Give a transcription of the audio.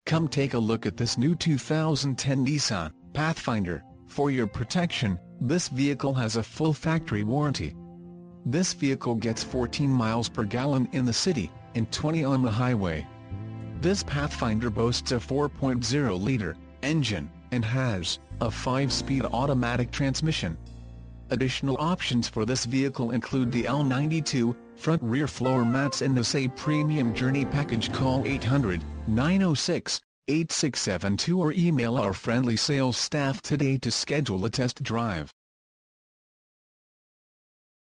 Come take a look at this new 2010 Nissan Pathfinder. For your protection, this vehicle has a full factory warranty. This vehicle gets 14 miles per gallon in the city, and 20 on the highway. This Pathfinder boasts a 4.0-liter engine, and has a 5-speed automatic transmission. Additional options for this vehicle include the L92, front rear floor mats and the Say Premium Journey Package. Call 800-906-8672 or email our friendly sales staff today to schedule a test drive.